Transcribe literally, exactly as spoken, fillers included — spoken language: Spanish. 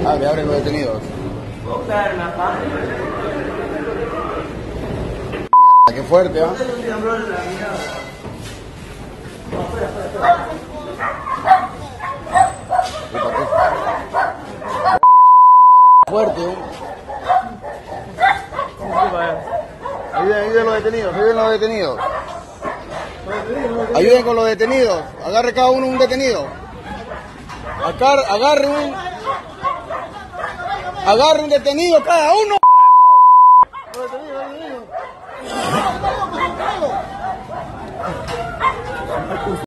Abre, abre los detenidos. Mierda, qué fuerte, ¿ah? Qué fuerte, ¿eh? Ayuden, ayuden los detenidos, ayuden los detenidos. Ayuden con los detenidos. Agarre cada uno un detenido. Agar, agarre un... Agarre un detenido cada uno.